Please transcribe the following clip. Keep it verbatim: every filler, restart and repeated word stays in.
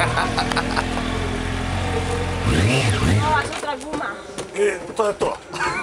No, es otra guma. Eh, to je to.